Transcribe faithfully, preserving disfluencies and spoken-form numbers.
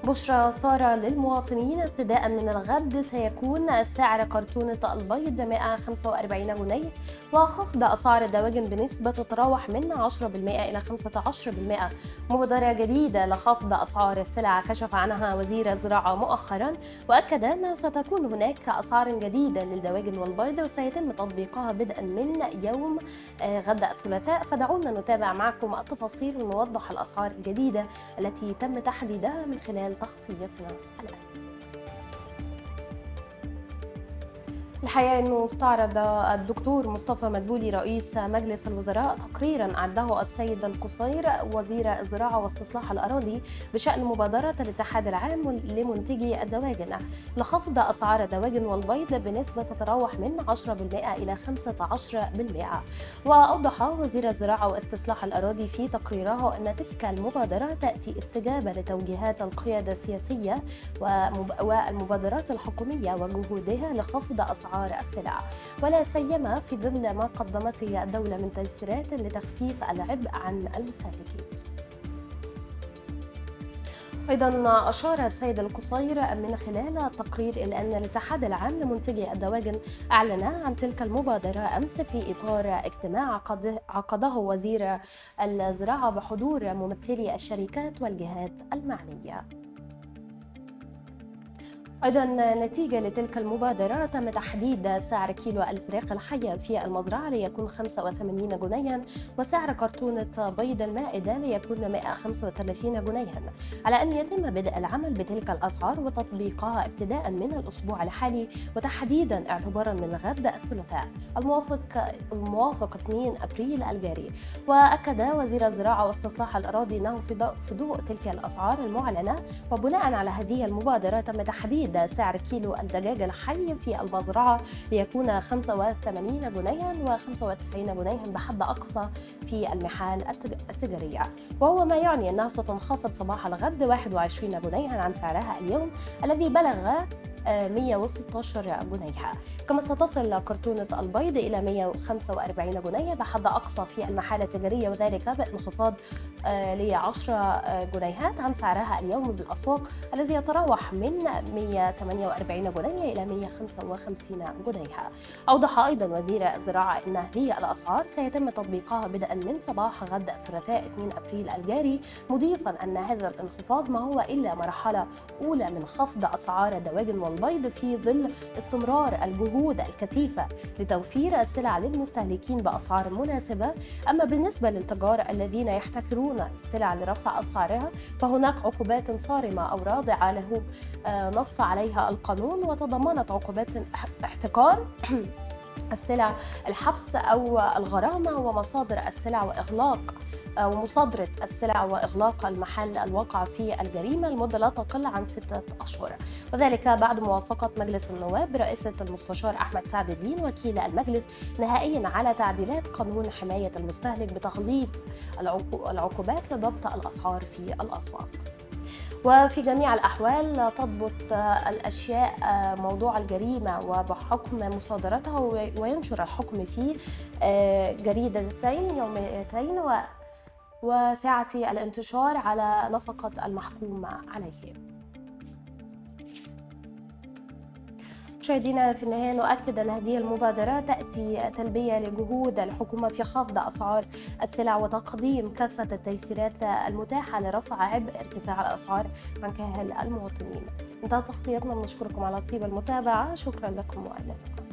بشرى سارة للمواطنين ابتداء من الغد سيكون سعر كرتونة البيض مئة وخمسة وأربعين جنيه، وخفض أسعار الدواجن بنسبة تتراوح من عشرة بالمئة إلى خمسة عشر بالمئة. مبادرة جديدة لخفض أسعار السلع كشف عنها وزير الزراعة مؤخرا، وأكد أنه ستكون هناك أسعار جديدة للدواجن والبيض وسيتم تطبيقها بدءا من يوم غد الثلاثاء. فدعونا نتابع معكم التفاصيل ونوضح الأسعار الجديدة التي تم تحديدها من خلال تغطيتنا الآن. الحقيقة أنه استعرض الدكتور مصطفى مدبولي رئيس مجلس الوزراء تقريرا أعده السيد القصير وزير الزراعة واستصلاح الأراضي بشأن مبادرة الاتحاد العام لمنتجي الدواجن لخفض أسعار الدواجن والبيض بنسبة تتراوح من عشرة بالمئة إلى خمسة عشر بالمئة. وأوضح وزير الزراعة واستصلاح الأراضي في تقريره أن تلك المبادرة تأتي استجابة لتوجيهات القيادة السياسية والمبادرات الحكومية وجهودها لخفض أسعار السلع، ولا سيما في ظل ما قدمته الدولة من تيسيرات لتخفيف العبء عن المستهلكين. أيضا أشار السيد القصير من خلال التقرير إلى أن الاتحاد العام لمنتجي الدواجن أعلن عن تلك المبادرة أمس في إطار اجتماع عقده وزير الزراعة بحضور ممثلي الشركات والجهات المعنية. أيضا نتيجة لتلك المبادرة تم تحديد سعر كيلو الفراخ الحية في المزرعة ليكون خمسة وثمانين جنيها، وسعر كرتونة بيض المائدة ليكون مئة وخمسة وثلاثين جنيها، على أن يتم بدء العمل بتلك الأسعار وتطبيقها ابتداء من الأسبوع الحالي، وتحديدا اعتبارا من غد الثلاثاء الموافق الموافق اثنين أبريل الجاري. وأكد وزير الزراعة واستصلاح الأراضي أنه في ضوء تلك الأسعار المعلنة وبناء على هذه المبادرة تم تحديد سعر كيلو الدجاج الحي في المزرعة ليكون خمسة وثمانين جنيها وخمسة وتسعين جنيها بحد أقصى في المحال التجارية، وهو ما يعني أنها ستنخفض صباح الغد واحد وعشرين جنيها عن سعرها اليوم الذي بلغ مئة وستة عشر جنيها. كما ستصل كرتونة البيض إلى مئة وخمسة وأربعين جنيه بحد أقصى في المحال التجارية، وذلك بانخفاض ل عشرة جنيهات عن سعرها اليوم بالأسواق الذي يتراوح من مئة وثمانية وأربعين جنيه إلى مئة وخمسة وخمسين جنيها. أوضح أيضا وزير الزراعة أن هذه الأسعار سيتم تطبيقها بدءا من صباح غد الثلاثاء اثنين أبريل الجاري، مضيفا أن هذا الانخفاض ما هو إلا مرحلة أولى من خفض أسعار الدواجن والبيض في ظل استمرار الجهود الكثيفة لتوفير السلع للمستهلكين بأسعار مناسبة. أما بالنسبة للتجار الذين يحتكرون السلع لرفع أسعارها فهناك عقوبات صارمة أو رادعة له نص عليها القانون، وتضمنت عقوبات احتكار السلع الحبس أو الغرامة ومصادر السلع وإغلاق ومصادرة السلع وإغلاق المحل الواقع في الجريمة لمدة لا تقل عن ستة أشهر، وذلك بعد موافقة مجلس النواب برئاسة المستشار أحمد سعد الدين وكيل المجلس نهائيا على تعديلات قانون حماية المستهلك بتغليظ العقوبات لضبط الأسعار في الأسواق. وفي جميع الأحوال تضبط الأشياء موضوع الجريمة وبحكم مصادرتها، وينشر الحكم في جريدتين يوميتين وساعة الانتشار على نفقة المحكوم عليه. مشاهدينا، في النهاية نؤكد أن هذه المبادرة تأتي تلبية لجهود الحكومة في خفض أسعار السلع وتقديم كافة التيسيرات المتاحة لرفع عبء ارتفاع الأسعار عن كاهل المواطنين. انتهت تغطيتنا، نشكركم على طيب المتابعة، شكرا لكم وإلى اللقاء.